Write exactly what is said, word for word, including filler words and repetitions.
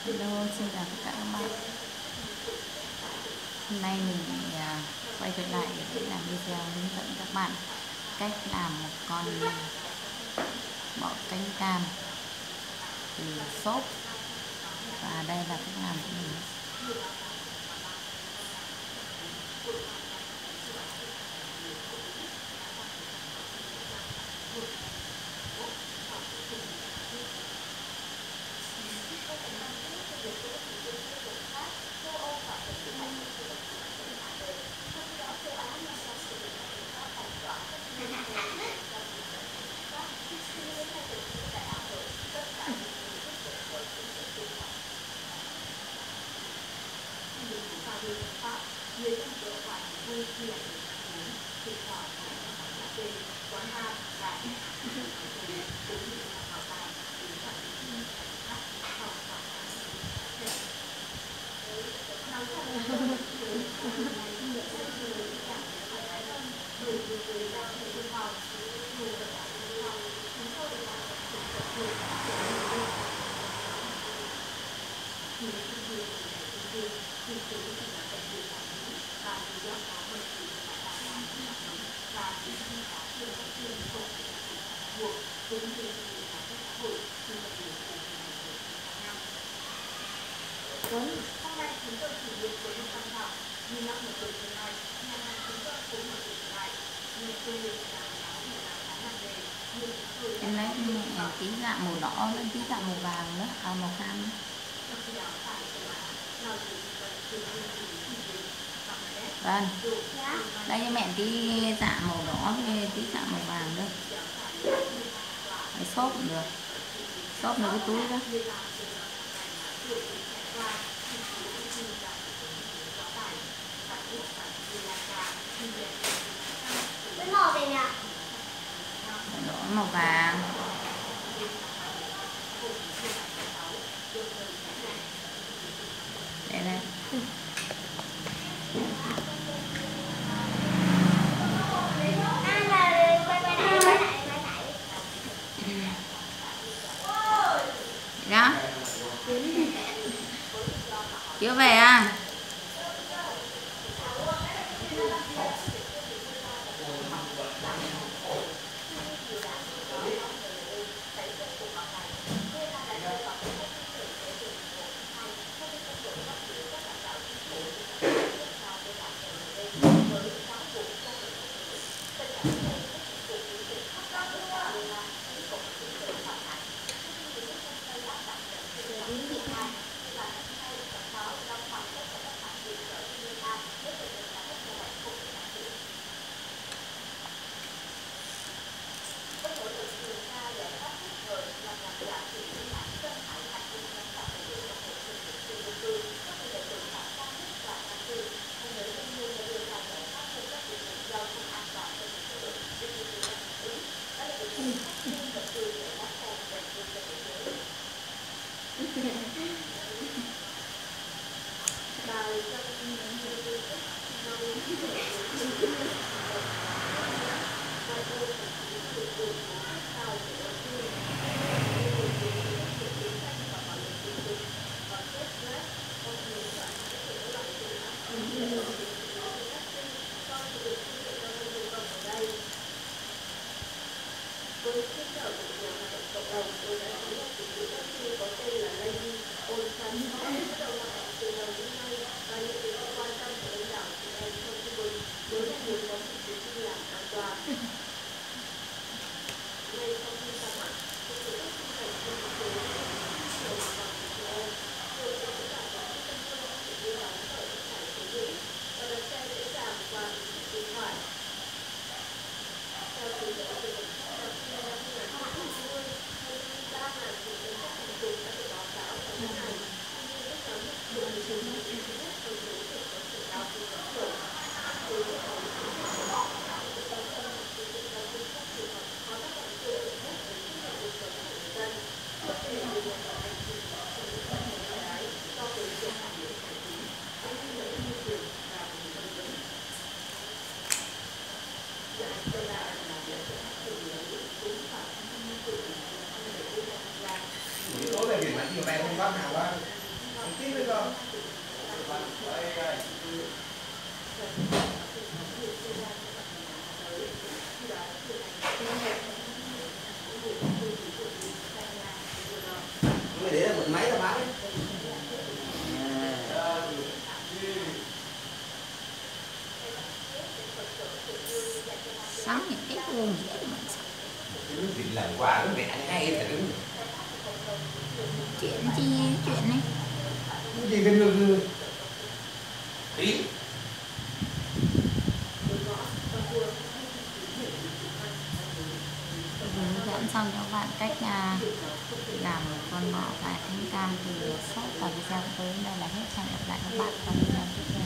Hello, xin chào tất cả các bạn. Hôm nay mình à, quay trở lại để làm video hướng dẫn các bạn cách làm một con bọ cánh cam từ xốp. Và đây là cách làm của mình. Vâng, hôm nay chúng tôi kỷ niệm với một văn phòng như năm một tuổi thứ hai, nhà hàng chúng tôi cũng một tuổi thứ hai, nhưng quê là nó là làm bán làm nghề, nhưng chúng tôi Em lấy tí dạng màu đỏ lên tí dạng màu vàng nữa, à, màu cam nữa. Vâng, đây cho mẹ tí dạng màu đỏ với tí dạng màu vàng nữa. Cái xốp cũng được, xốp nữa cái túi đó. cái màu gì nhỉ? Đỏ màu vàng. Đây đây. Đó. Chưa về à? Buổi tối về biển mà nhiều bạn không bắt nào đó Mày để là một máy tao bán. Sáng những ít luôn dễ mà Nó bị lần qua nó mẹ ngay thật đúng. chuyện chi chuyện này Cái gì gần gần ý. hướng dẫn xong cho các bạn cách à, làm một con bọ cải thanh cam từ sốt và video tới đây là hết. Hẹn gặp lại các bạn trong video tiếp theo.